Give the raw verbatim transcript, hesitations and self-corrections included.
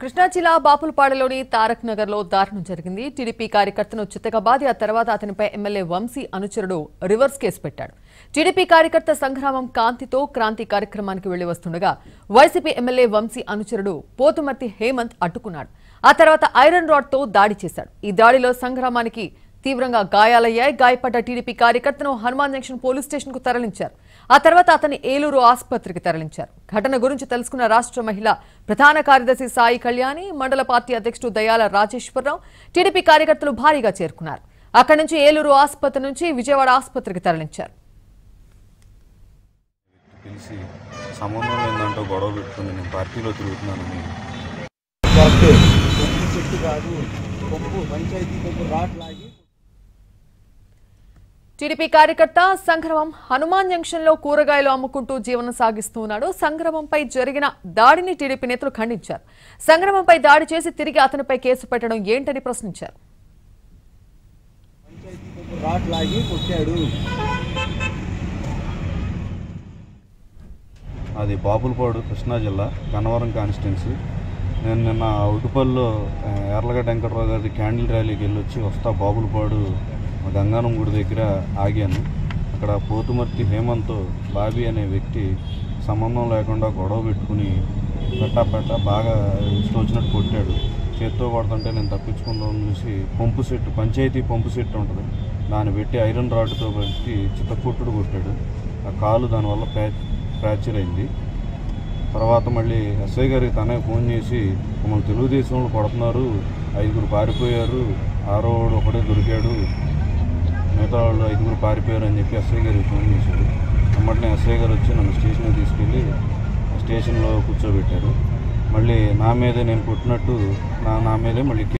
కృష్ణా జిల్లా బాపులపాడులోని తారక్ నగర్ లో దారుణం జరిగింది. టీడీపీ కార్యకర్తను చిత్తగా బాది ఆ తర్వాత అతనిపై ఎమ్మెల్యే వంశీ అనుచరుడు రివర్స్ కేసు పెట్టాడు. టీడీపీ కార్యకర్త సంగ్రామం కాంతితో క్రాంతి కార్యక్రమానికి వెళ్లి వస్తుండగా వైసీపీ ఎమ్మెల్యే వంశీ అనుచరుడు పోతుమర్తి హేమంత్ అడ్డుకున్నాడు. ఆ తర్వాత ఐరన్ రాడ్ తో దాడి చేశాడు. ఈ దాడిలో సంగ్రామానికి తీవ్రంగా గాయాలయ్యాయి. గాయపడ్డ టీడీపీ కార్యకర్తను హనుమాన్ జంక్షన్ పోలీస్ స్టేషన్ కు తరలించారు. ఆ తర్వాత అతన్ని ఏలూరు ఆసుపత్రికి తరలించారు. ఘటన గురించి తెలుసుకున్న రాష్ట్ర మహిళా ప్రధాన కార్యదర్శి సాయి కళ్యాణి, మండల పార్టీ అధ్యక్షుడు దయాల రాజేశ్వరరావు టీడీపీ కార్యకర్తలు భారీగా చేరుకున్నారు. అక్కడి నుంచి ఏలూరు ఆసుపత్రి నుంచి విజయవాడ ఆసుపత్రికి తరలించారు. టీడీపీ కార్యకర్త సంగ్రామం హనుమాన్ జంక్షన్ లో కూరగాయలు అమ్ముకుంటూ జీవనం సాగిస్తున్నాడు. సంగ్రామంపై జరిగిన దాడిని టీడీపీ నేతలు ఖండించారు. సంగ్రామంపై దాడి చేసి తిరిగి అతనిపై కేసు పెట్టడం ఏంటని ప్రశ్నించారు. అది బాపులపాడు, కృష్ణా జిల్లా, గన్నవరం కాన్స్టిట్యున్సీ. నేను నిన్న ఉటుపల్లిలో ఎర్లగడ్డ వెంకటరావు గారి క్యాండిల్ ర్యాలీకి వెళ్ళొచ్చి వస్తా బాపులపాడు గంగానం గుడి దగ్గర ఆగాను. అక్కడ పోతుమర్తి హేమంత్ బాబీ అనే వ్యక్తి సంబంధం లేకుండా గొడవ పెట్టుకుని పెట్టా పెట్ట బాగా ఇష్టం వచ్చినట్టు కొట్టాడు. చేత్తో కొడుతుంటే నేను తప్పించుకుందాం చూసి పంపు సెట్, పంచాయతీ పంపు సెట్ ఉంటుంది, దాన్ని పెట్టి ఐరన్ రాడ్తో పెట్టి చిత్తకొట్టుడు కొట్టాడు. ఆ కాలు దానివల్ల ప్యా ఫ్రాక్చర్ అయింది. తర్వాత మళ్ళీ ఎస్ఐ గారికి తనే ఫోన్ చేసి మమ్మల్ని తెలుగుదేశంలో కొడుతున్నారు, ఐదుగురు పారిపోయారు, ఆరో వాడు ఒకడే దొరికాడు, మిగతా వాళ్ళు ఐదుగురు పారిపోయారు అని చెప్పి ఎస్ఐ గారికి ఫోన్ చేశాడు. అమ్మటినే ఎస్ఐ గారు వచ్చి నన్ను స్టేషన్కి తీసుకెళ్ళి స్టేషన్లో కూర్చోబెట్టారు. మళ్ళీ నా మీదే నేను కొట్టినట్టు నా నా మీదే మళ్ళీ